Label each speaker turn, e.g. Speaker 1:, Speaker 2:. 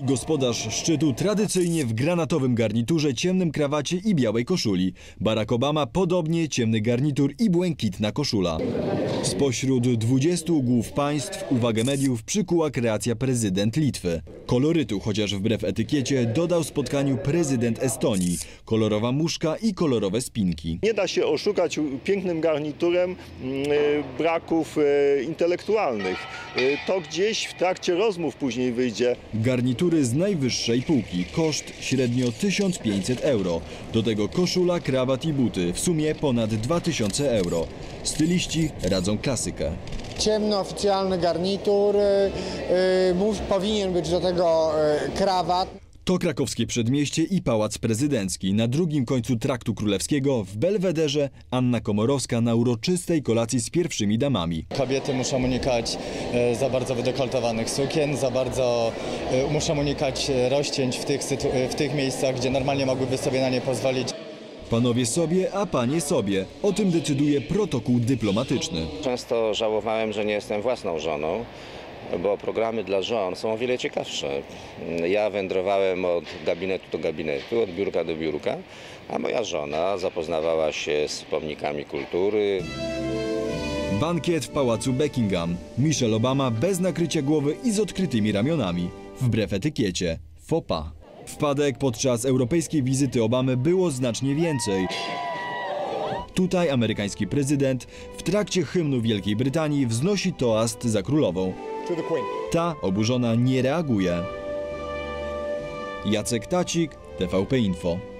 Speaker 1: Gospodarz szczytu tradycyjnie w granatowym garniturze, ciemnym krawacie i białej koszuli. Barack Obama podobnie, ciemny garnitur i błękitna koszula. Spośród 20 głów państw uwagę mediów przykuła kreacja prezydent Litwy. Kolorytu, chociaż wbrew etykiecie, dodał spotkaniu prezydent Estonii. Kolorowa muszka i kolorowe spinki.
Speaker 2: Nie da się oszukać pięknym garniturem braków intelektualnych. To gdzieś w trakcie rozmów później wyjdzie.
Speaker 1: Garnitury z najwyższej półki. Koszt średnio 1500 euro. Do tego koszula, krawat i buty. W sumie ponad 2000 euro. Styliści radzą klasykę.
Speaker 3: Ciemny, oficjalny garnitur, powinien być do tego krawat.
Speaker 1: To krakowskie przedmieście i pałac prezydencki. Na drugim końcu traktu królewskiego w Belwederze Anna Komorowska na uroczystej kolacji z pierwszymi damami.
Speaker 4: Kobiety muszą unikać za bardzo wydekoltowanych sukien, muszą unikać rozcięć w tych miejscach, gdzie normalnie mogłyby sobie na nie pozwolić.
Speaker 1: Panowie sobie, a panie sobie. O tym decyduje protokół dyplomatyczny.
Speaker 5: Często żałowałem, że nie jestem własną żoną, bo programy dla żon są o wiele ciekawsze. Ja wędrowałem od gabinetu do gabinetu, od biurka do biurka, a moja żona zapoznawała się z pomnikami kultury.
Speaker 1: Bankiet w pałacu Buckingham. Michelle Obama bez nakrycia głowy i z odkrytymi ramionami. Wbrew etykiecie. Faux pas. Wpadek podczas europejskiej wizyty Obamy było znacznie więcej. Tutaj amerykański prezydent w trakcie hymnu Wielkiej Brytanii wznosi toast za królową. Ta, oburzona, nie reaguje. Jacek Tacik, TVP Info.